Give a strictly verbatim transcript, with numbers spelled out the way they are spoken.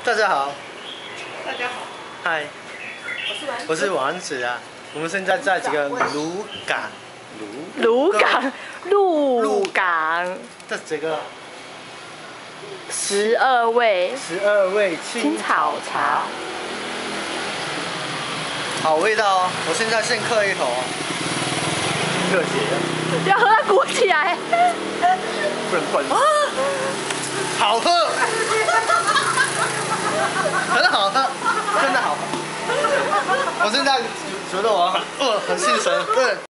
大家好。 大家好。 嗨。我是王子啊。我们现在在这个鹿港。 鹿港。鹿港。 这这个。 十二味。 十二味青草茶。好味道哦！我现在先嗑一口。特写。 要喝它鼓起来。 不能灌。好喝。很好喝，真的好喝。我现在觉得我很饿，很心神，对。